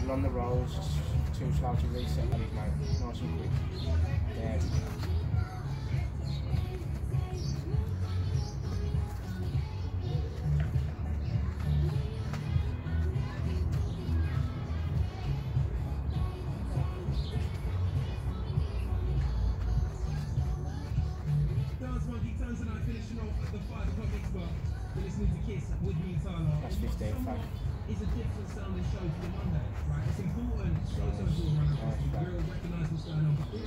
middle on the rolls, just too slow to reset those, mate. Nice and quick. There we go. Tonight finishing off at the 5 o'clock mix bar. You're listening to Kiss with me, Tyler. That's 15, faye. It's a different sounding show for the Monday, right? It's important. So important. We'll recognise what's going on. But